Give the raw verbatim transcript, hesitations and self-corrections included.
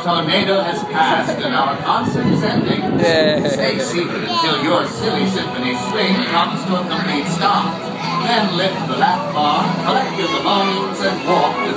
tornado has passed and our concert is ending. Yeah. Stay seated until your silly symphony swing comes to a complete stop. Then lift the lap bar, collect your belongings, and walk